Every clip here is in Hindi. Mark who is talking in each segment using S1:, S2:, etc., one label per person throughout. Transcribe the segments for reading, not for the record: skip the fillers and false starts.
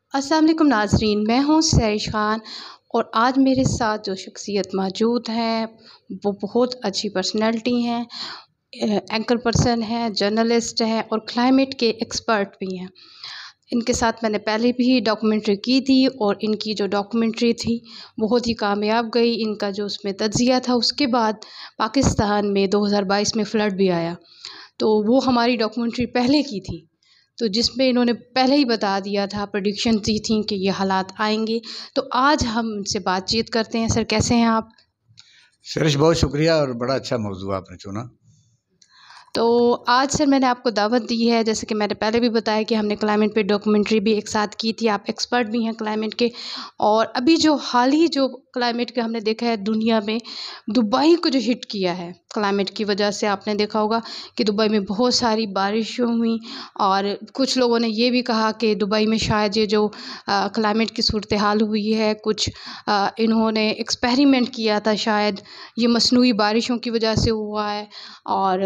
S1: अस्सलाम वालेकुम नाज़रीन, मैं हूँ सैश ख़ान और आज मेरे साथ जो शख्सियत मौजूद है वो बहुत अच्छी पर्सनैलिटी हैं, एंकर पर्सन हैं, जर्नलिस्ट हैं और क्लाइमेट के एक्सपर्ट भी हैं। इनके साथ मैंने पहले भी डॉक्यूमेंट्री की थी और इनकी जो डॉक्यूमेंट्री थी बहुत ही कामयाब गई। इनका जो उसमें तज्ज़िया था, उसके बाद पाकिस्तान में 2022 में फ्लड भी आया, तो वो हमारी डॉक्यूमेंट्री पहले की थी, तो जिसमें इन्होंने पहले ही बता दिया था, प्रेडिक्शन दी थी कि ये हालात आएँगे। तो आज हम इनसे बातचीत करते हैं। सर, कैसे हैं आप?
S2: सरिश, बहुत शुक्रिया और बड़ा अच्छा मौजू आपने चुना।
S1: तो आज सर मैंने आपको दावत दी है, जैसे कि मैंने पहले भी बताया कि हमने क्लाइमेट पे डॉक्यूमेंट्री भी एक साथ की थी। आप एक्सपर्ट भी हैं क्लाइमेट के, और अभी जो हाल ही जो क्लाइमेट का हमने देखा है दुनिया में, दुबई को जो हिट किया है क्लाइमेट की वजह से, आपने देखा होगा कि दुबई में बहुत सारी बारिशें हुई और कुछ लोगों ने ये भी कहा कि दुबई में शायद ये जो क्लाइमेट की सूरत हाल हुई है, कुछ इन्होंने एक्सपेरिमेंट किया था, शायद ये मसनूई बारिशों की वजह से हुआ है। और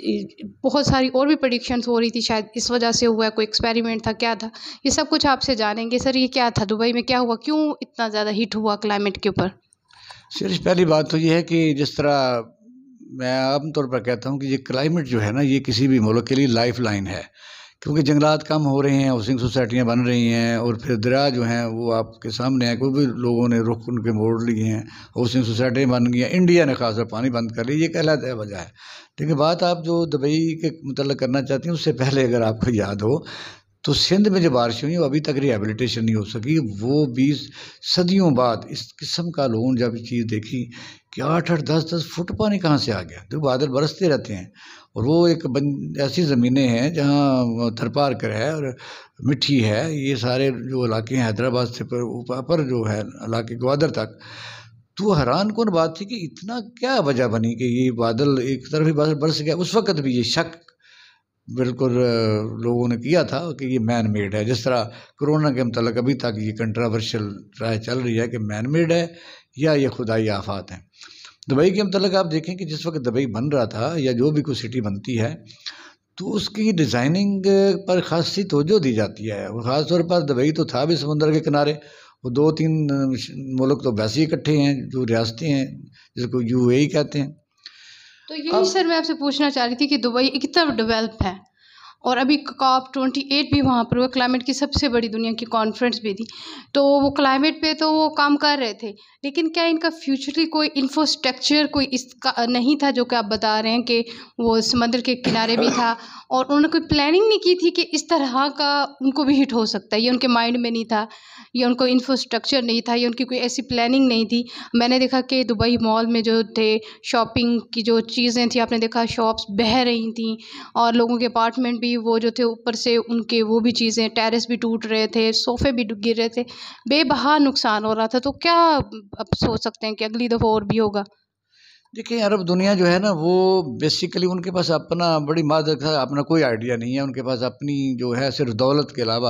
S1: बहुत सारी और भी प्रेडिक्शंस हो रही थी, शायद इस वजह से हुआ है, कोई एक्सपेरिमेंट था, क्या था? ये सब कुछ आपसे जानेंगे। सर, ये क्या था? दुबई में क्या हुआ? क्यों इतना ज़्यादा हिट हुआ क्लाइमेट के ऊपर?
S2: सरिश, पहली बात तो ये है कि जिस तरह मैं आम तौर पर कहता हूँ कि ये क्लाइमेट जो है ना, ये किसी भी मुल्क के लिए लाइफ लाइन है, क्योंकि जंगलात कम हो रहे हैं, हाउसिंग सोसाइटियाँ बन रही हैं और फिर दरिया जो हैं वो आपके सामने है। कोई भी लोगों ने रुख उनके मोड़ लिए हैं, हाउसिंग सोसाइटियाँ बन गई हैं, इंडिया ने खासकर पानी बंद कर लिया, ये कहलाता है वजह है। लेकिन बात आप जो दुबई के मतलब करना चाहती हैं, उससे पहले अगर आपको याद हो तो सिंध में जो बारिश हुई वो अभी तक रिहेबिलिटेशन नहीं हो सकी। वो 20 सदियों बाद इस किस्म का लोगों ने जब चीज़ देखी कि 8-8 10-10 फुट पानी कहाँ से आ गया, तो बादल बरसते रहते हैं और वो एक ऐसी ज़मीनें हैं जहाँ थरपार कर है और मिट्टी है। ये सारे जो इलाके हैं हैदराबाद से ऊपर जो है इलाके ग्वादर तक, तो हैरान कौन बात थी कि इतना क्या वजह बनी कि ये बादल एक तरफ ही बादल बरस गया। उस वक़्त भी ये शक बिल्कुल लोगों ने किया था कि ये मैन मेड है। जिस तरह कोरोना के मतलब अभी तक ये कंट्रोवर्शियल राय चल रही है कि मैन मेड है या ये खुदाई आफात हैं। दुबई के मतलब आप देखें कि जिस वक्त दुबई बन रहा था या जो भी कोई सिटी बनती है तो उसकी डिज़ाइनिंग पर खासी तवज्जो दी जाती है, और ख़ास तौर पर दुबई तो था भी समुंदर के किनारे। वो 2-3 मुल्क तो वैसे ही इकट्ठे हैं, जो रियासतें हैं जिसको यूएई कहते हैं।
S1: तो यही सर मैं आपसे पूछना चाह रही थी कि दुबई कितना डेवलप है, और अभी COP28 भी वहाँ पर हुआ, क्लाइमेट की सबसे बड़ी दुनिया की कॉन्फ्रेंस भी थी, तो वो क्लाइमेट पे तो वो काम कर रहे थे, लेकिन क्या इनका फ्यूचरली कोई इंफ्रास्ट्रक्चर कोई इसका नहीं था, जो कि आप बता रहे हैं कि वो समंदर के किनारे भी था, और उन्होंने कोई प्लानिंग नहीं की थी कि इस तरह का उनको भी हिट हो सकता है? ये उनके माइंड में नहीं था, या उनको इंफ्रास्ट्रक्चर नहीं था, या उनकी कोई ऐसी प्लानिंग नहीं थी? मैंने देखा कि दुबई मॉल में जो थे, शॉपिंग की जो चीज़ें थी, आपने देखा शॉप्स बह रही थी, और लोगों के अपार्टमेंट भी वो जो थे ऊपर से उनके वो भी चीज़ें, टेरेस भी टूट रहे थे, सोफ़े भी गिर रहे थे, बेबहा नुकसान हो रहा था। तो क्या अब सोच सकते हैं कि अगली दफ़ा और भी होगा?
S2: देखिए, अरब दुनिया जो है ना, वो बेसिकली उनके पास अपना बड़ी मादक है, अपना कोई आइडिया नहीं है। उनके पास अपनी जो है सिर्फ दौलत के अलावा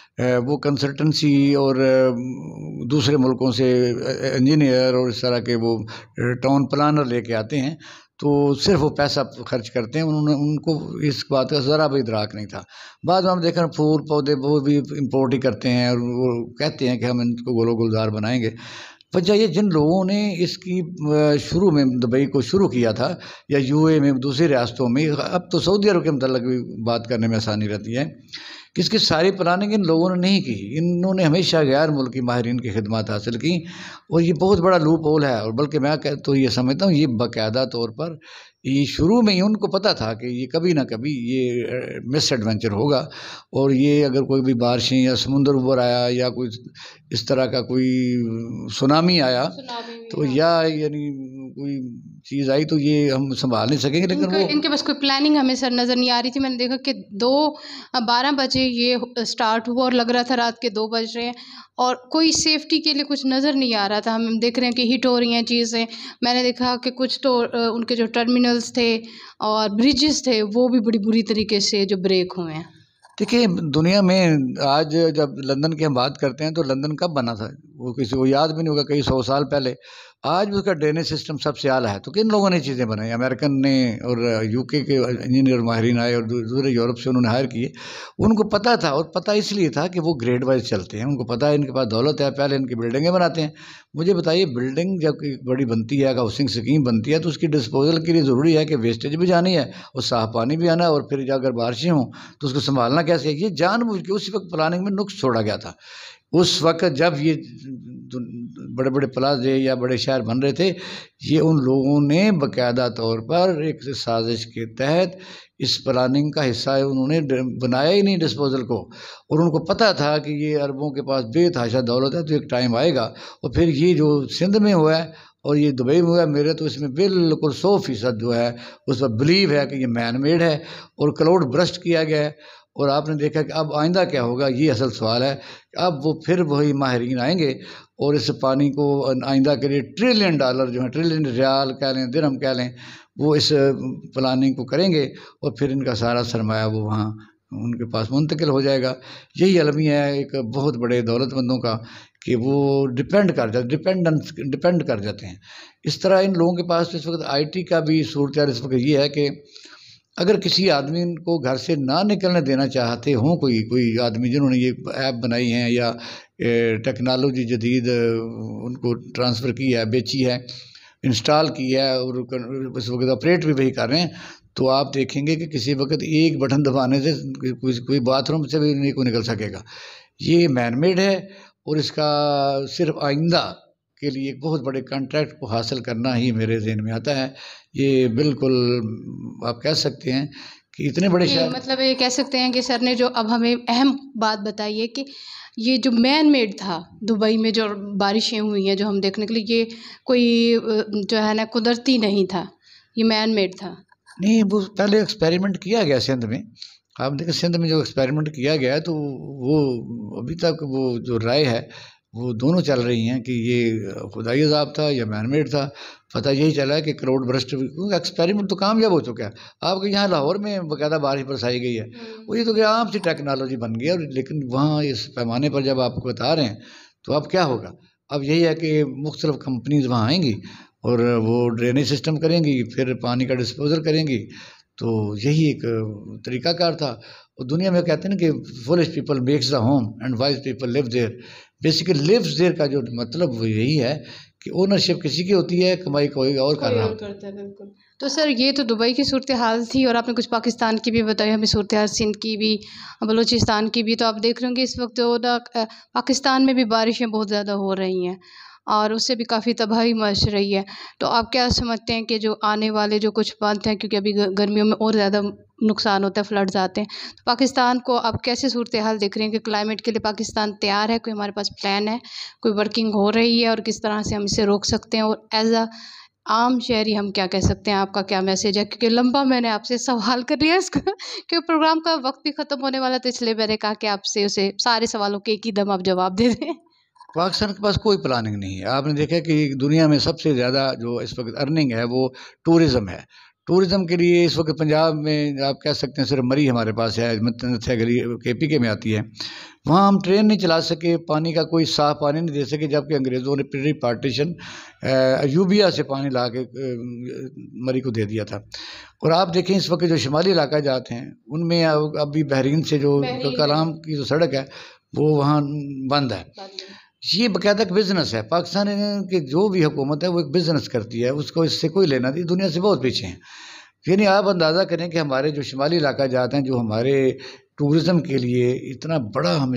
S2: वो कंसल्टेंसी और दूसरे मुल्कों से इंजीनियर और इस तरह के वो टाउन प्लानर लेके आते हैं, तो सिर्फ वो पैसा खर्च करते हैं। उन्होंने उनको इस बात का ज़रा भी इदराक नहीं था। बाद में हम देख रहे हैं फूल पौधे वो भी इम्पोर्ट ही करते हैं और वो कहते हैं कि हम इनको गोलो गुलजार बनाएंगे। वजह ये, जिन लोगों ने इसकी शुरू में दुबई को शुरू किया था या यूए में दूसरी रियासतों में, अब तो सऊदी अरब के मतलब भी बात करने में आसानी रहती है कि इसकी सारी प्लानिंग इन लोगों ने नहीं की। इन्होंने हमेशा गैर मुल्की माहिरीन की खिदमत हासिल की, और ये बहुत बड़ा लूप होल है। और बल्कि मैं तो ये समझता हूँ ये बाकायदा तौर पर ये शुरू में ही उनको पता था कि ये कभी ना कभी ये मिस एडवेंचर होगा, और ये अगर कोई भी बारिशें या समुंदर ऊपर आया या कोई इस तरह का कोई सुनामी आया तो
S1: हाँ।
S2: या यानी कोई चीज़ आई तो ये हम संभाल नहीं सकेंगे। लेकिन वो
S1: इनके पास कोई प्लानिंग हमें सर नज़र नहीं आ रही थी। मैंने देखा कि 12 बजे ये स्टार्ट हुआ और लग रहा था रात के 2 बज रहे हैं, और कोई सेफ्टी के लिए कुछ नज़र नहीं आ रहा था। हम देख रहे हैं कि हिट हो रही हैं चीज़ें। मैंने देखा कि कुछ तो उनके जो टर्मिनल्स थे और ब्रिजेस थे वो भी बड़ी बुरी तरीके से जो ब्रेक हुए हैं।
S2: देखिए, दुनिया में आज जब लंदन की हम बात करते हैं तो लंदन कब बना था? वो किसी को याद भी नहीं होगा, कई 100 साल पहले। आज भी उसका ड्रेनेज सिस्टम सबसे आला है। तो किन लोगों ने चीज़ें बनाई? अमेरिकन ने और यूके के इंजीनियर माहिरीन आए और दूसरे यूरोप से उन्होंने हायर किए। उनको पता था, और पता इसलिए था कि वो ग्रेड वाइज चलते हैं, उनको पता है इनके पास दौलत है, पहले इनकी बिल्डिंगें बनाते हैं। मुझे बताइए, बिल्डिंग जब बड़ी बनती है, हाउसिंग स्कीम बनती है, तो उसकी डिस्पोजल के लिए ज़रूरी है कि वेस्टेज भी जानी है और साफ पानी भी आना है, और फिर अगर बारिशें हों तो उसको संभालना कैसे है। ये जानबूझ के उसी वक्त प्लानिंग में नुक्स छोड़ा गया था। उस वक्त जब ये बड़े बड़े प्लाजे या बड़े शहर बन रहे थे, ये उन लोगों ने बाकायदा तौर पर एक साजिश के तहत इस प्लानिंग का हिस्सा है, उन्होंने बनाया ही नहीं डिस्पोजल को। और उनको पता था कि ये अरबों के पास बेतहाशा दौलत है, तो एक टाइम आएगा। और फिर ये जो सिंध में हुआ है और ये दुबई में हुआ है, मेरे तो इसमें बिल्कुल 100% जो है उस पर बिलीव है कि ये मैन मेड है और क्लाउड बर्स्ट किया गया है। और आपने देखा कि अब आइंदा क्या होगा, ये असल सवाल है। अब वो फिर वही माहिरीन आएंगे और इस पानी को आइंदा के लिए $1 ट्रिलियन जो है, ट्रिलियन रियाल कह लें, दिरहम कह लें, वो इस प्लानिंग को करेंगे और फिर इनका सारा सरमाया वो वहाँ उनके पास मुंतकिल हो जाएगा। यही अलमिया है एक बहुत बड़े दौलतमंदों का कि वो डिपेंड कर जाते हैं। इस तरह इन लोगों के पास इस वक्त IT का भी सूरत इस वक्त ये है कि अगर किसी आदमी को घर से ना निकलने देना चाहते हों, कोई आदमी जिन्होंने ये ऐप बनाई हैं या टेक्नोलॉजी जदीद उनको ट्रांसफ़र की है, बेची है, इंस्टॉल की है और इस वक्त ऑपरेट भी वही कर रहे हैं, तो आप देखेंगे कि किसी वक्त एक बटन दबाने से कोई बाथरूम से भी नहीं को निकल सकेगा। ये मैनमेड है और इसका सिर्फ आइंदा के लिए एक बहुत बड़े कॉन्ट्रैक्ट को हासिल करना ही मेरे ज़हन में आता है। ये बिल्कुल आप कह सकते हैं कि इतने बड़े शहर,
S1: मतलब ये कह सकते हैं कि सर ने जो अब हमें अहम बात बताई है कि ये जो मैन मेड था, दुबई में जो बारिशें हुई हैं जो हम देखने के लिए, ये कोई जो है ना कुदरती नहीं था, ये मैन मेड था।
S2: नहीं, वो पहले एक्सपेरिमेंट किया गया सिंध में। आप देखें सिंध में जो एक्सपेरिमेंट किया गया है, तो वो अभी तक वो जो राय है वो दोनों चल रही हैं कि ये खुदाई अज़ाब था या मैनमेड था। पता यही चला है कि क्राउड बर्स्ट, क्योंकि एक्सपेरिमेंट तो कामयाब हो चुका है। आपके यहाँ लाहौर में बाकायदा बारिश बरसाई गई है, वो ये तो कि आम सी टेक्नोलॉजी बन गई है। लेकिन वहाँ इस पैमाने पर जब आपको बता रहे हैं तो अब क्या होगा? अब यही है कि मुख्तलिफ कंपनीज वहाँ आएंगी और वो ड्रेनेज सिस्टम करेंगी, फिर पानी का डिस्पोजल करेंगी। तो यही एक तरीक़ाकार था। और दुनिया में कहते हैं ना कि foolish people makes the home and wise people live there. Basically lives there का जो मतलब वो यही है कि ओनरशिप किसी की होती है, कमाई कोई और कर रहा होता
S1: है। बिल्कुल। तो सर ये तो दुबई की सूरत हाल थी और आपने कुछ पाकिस्तान की भी बताई हमें सूरत हाल, सिंध की भी, बलूचिस्तान की भी। तो आप देख रहे होंगे इस वक्त पाकिस्तान में भी बारिशें बहुत ज़्यादा हो रही हैं और उससे भी काफ़ी तबाही मच रही है। तो आप क्या समझते हैं कि जो आने वाले जो कुछ बात हैं, क्योंकि अभी गर्मियों में और ज़्यादा नुकसान होता है, फ्लड्स आते हैं, तो पाकिस्तान को आप कैसे सूरत हाल देख रहे हैं कि क्लाइमेट के लिए पाकिस्तान तैयार है? कोई हमारे पास प्लान है, कोई वर्किंग हो रही है और किस तरह से हम इसे रोक सकते हैं? और एज अ आम शहरी हम क्या कह सकते हैं? आपका क्या मैसेज है? क्योंकि लंबा मैंने आपसे सवाल कर लिया इसका क्योंकि प्रोग्राम का वक्त भी ख़त्म होने वाला, तो इसलिए मैंने कहा कि आपसे उसे सारे सवालों के एक ही दम आप जवाब दे दें।
S2: पाकिस्तान के पास कोई प्लानिंग नहीं है। आपने देखा कि दुनिया में सबसे ज़्यादा जो इस वक्त अर्निंग है वो टूरिज़्म है। टूरिज़्म के लिए इस वक्त पंजाब में आप कह सकते हैं सिर्फ मरी हमारे पास है, गली KPK में आती है। वहाँ हम ट्रेन नहीं चला सके, पानी का कोई साफ़ पानी नहीं दे सके, जबकि अंग्रेज़ों ने प्री पार्टीशन अयूबिया से पानी ला के मरी को दे दिया था। और आप देखें इस वक्त जो शुमाली इलाका जाते हैं उनमें अभी बहरीन से जो कलाम की जो सड़क है वो वहाँ बंद है। ये बाकायदा एक बिज़नेस है। पाकिस्तान की जो भी हुकूमत है वो एक बिज़नेस करती है, उसको इससे कोई लेना नहीं, दुनिया से बहुत पीछे हैं। यानी आप अंदाज़ा करें कि हमारे जो शुमाली इलाका जाते हैं, जो हमारे टूरिज़म के लिए इतना बड़ा हमें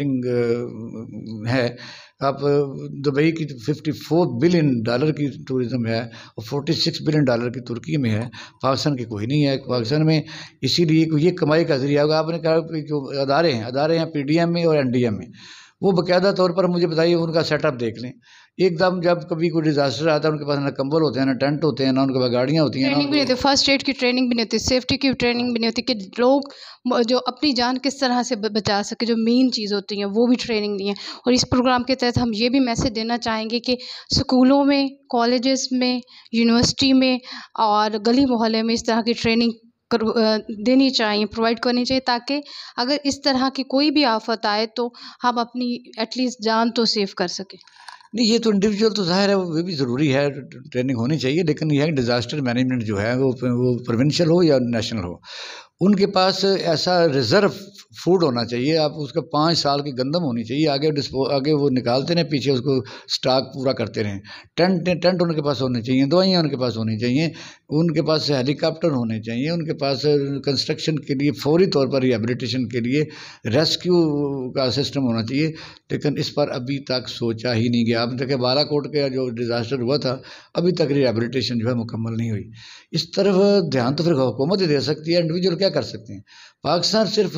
S2: सपोर्टिंग है। आप दुबई की $54 बिलियन की टूरिज़म है और $46 बिलियन की तुर्की में है। पाकिस्तान की कोई नहीं है। पाकिस्तान में इसीलिए ये कमाई का ज़रिया होगा। आपने कहा जो अदारे हैं PDM में और NDM में, वो बाकायदा तौर पर मुझे बताइए उनका सेटअप देख लें। एकदम जब कभी कोई डिज़ास्टर आता है उनके पास ना कंबल होते हैं, ना टेंट होते हैं, ना उनके पास गाड़ियाँ होती हैं,
S1: ट्रेनिंग भी नहीं होती, फर्स्ट एड की ट्रेनिंग भी नहीं होती, सेफ्टी की ट्रेनिंग भी नहीं होती कि लोग जो अपनी जान किस तरह से बचा सके, जो मेन चीज़ होती है वो भी ट्रेनिंग नहीं है। और इस प्रोग्राम के तहत हम ये भी मैसेज देना चाहेंगे कि स्कूलों में, कॉलेजेस में, यूनिवर्सिटी में और गली मोहल्ले में इस तरह की ट्रेनिंग देनी चाहिए, प्रोवाइड करनी चाहिए, ताकि अगर इस तरह की कोई भी आफ़त आए तो हम अपनी एटलीस्ट जान तो सेव कर सकें।
S2: नहीं, ये तो इंडिविजुअल तो ज़ाहिर है वो भी ज़रूरी है, ट्रेनिंग होनी चाहिए, लेकिन यह है डिज़ास्टर मैनेजमेंट जो है वो प्रोविंशियल हो या नेशनल हो, उनके पास ऐसा रिज़र्व फूड होना चाहिए। आप उसका 5 साल की गंदम होनी चाहिए, आगे वो निकालते रहें, पीछे उसको स्टॉक पूरा करते रहें। टेंट उनके पास होने चाहिए, दवाइयाँ उनके पास होनी चाहिए, उनके पास हेलीकॉप्टर होने चाहिए, उनके पास कंस्ट्रक्शन के लिए फौरी तौर पर रिहेबिलिटेशन के लिए रेस्क्यू का सिस्टम होना चाहिए। लेकिन इस पर अभी तक सोचा ही नहीं गया। आप देखें बालाकोट का जो डिज़ास्टर हुआ था, अभी तक रिहेबिलिटेशन जो है मुकम्मल नहीं हुई। इस तरफ ध्यान तो फिर हुकूमत ही दे सकती है, इंडिविजुअल क्या कर सकते हैं। पाकिस्तान सिर्फ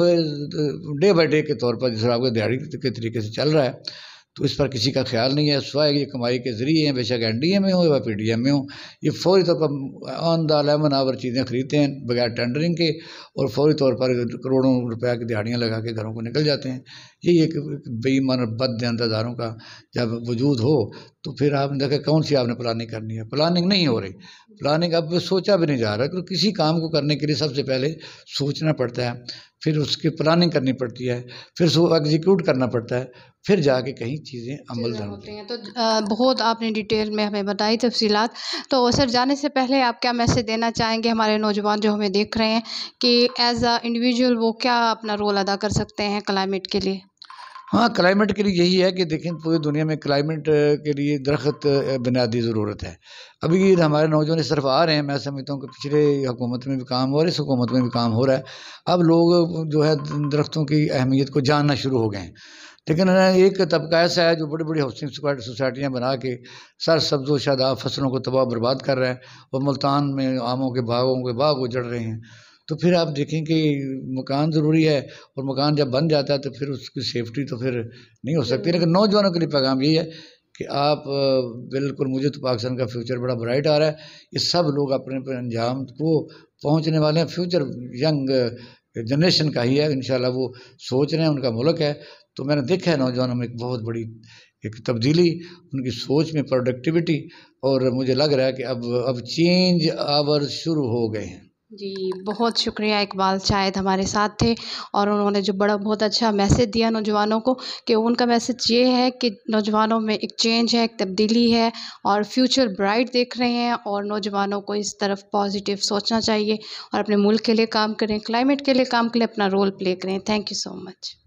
S2: डे बाय डे के तौर पर जिस आपको दिहाड़ी के तरीके से चल रहा है, तो इस पर किसी का ख्याल नहीं है। स्वाय ये कमाई के ज़रिए हैं, बेशक एनडीए में हो या पीडीएम में हो, ये फौरी तौर पर ऑन द 11 आवर चीज़ें खरीदते हैं बगैर टेंडरिंग के, और फौरी तौर पर करोड़ों रुपया की दिहाड़ियाँ लगा के घरों को निकल जाते हैं। यही एक बेईमान और बदअंदाज़ों का जब वजूद हो, तो फिर आपने देखा कौन सी आपने प्लानिंग करनी है। प्लानिंग नहीं हो रही, प्लानिंग अब सोचा भी नहीं जा रहा, क्योंकि किसी काम को करने के लिए सबसे पहले सोचना पड़ता है, फिर उसकी प्लानिंग करनी पड़ती है, फिर उसको एग्जीक्यूट करना पड़ता है, फिर जाके कहीं चीज़ें अमल दर
S1: होती हैं। तो बहुत आपने डिटेल में हमें बताई तफसीलात। तो सर, जाने से पहले आप क्या मैसेज देना चाहेंगे हमारे नौजवान जो हमें देख रहे हैं कि एज अ इंडिविजुअल वो क्या अपना रोल अदा कर सकते हैं क्लाइमेट के लिए?
S2: हाँ, क्लाइमेट के लिए यही है कि देखें पूरी दुनिया में क्लाइमेट के लिए दरख्त बुनियादी ज़रूरत है। अभी हमारे नौजवान इस तरफ आ रहे हैं, मैं समझता हूँ कि पिछले हुकूमत में भी काम हो रहा है, इस हुकूमत में भी काम हो रहा है। अब लोग जो है दरख्तों की अहमियत को जानना शुरू हो गए हैं। लेकिन एक तबका ऐसा है जो बड़ी-बड़ी हाउसिंग सोसाइटियाँ बना के सरसब्ज़ व शादाब फसलों को तबाह बर्बाद कर रहा है, और मुल्तान में आमों के बाग उजड़ रहे हैं। तो फिर आप देखें कि मकान ज़रूरी है, और मकान जब बन जाता है तो फिर उसकी सेफ्टी तो फिर नहीं हो सकती। लेकिन नौजवानों के लिए पैगाम यही है कि आप बिल्कुल, मुझे तो पाकिस्तान का फ्यूचर बड़ा ब्राइट आ रहा है। ये सब लोग अपने अपने अंजाम को पहुंचने वाले हैं। फ्यूचर यंग जनरेशन का ही है, इंशाल्लाह वो सोच रहे हैं, उनका मुल्क है। तो मैंने देखा है नौजवानों में एक बहुत बड़ी एक तब्दीली, उनकी सोच में प्रोडक्टिविटी, और मुझे लग रहा है कि अब चेंज आवर शुरू हो गए हैं।
S1: जी, बहुत शुक्रिया। इकबाल शायद हमारे साथ थे और उन्होंने जो बड़ा बहुत अच्छा मैसेज दिया नौजवानों को, कि उनका मैसेज ये है कि नौजवानों में एक चेंज है, एक तब्दीली है, और फ्यूचर ब्राइट देख रहे हैं, और नौजवानों को इस तरफ पॉजिटिव सोचना चाहिए और अपने मुल्क के लिए काम करें, क्लाइमेट के लिए काम के लिए अपना रोल प्ले करें। Thank you so much.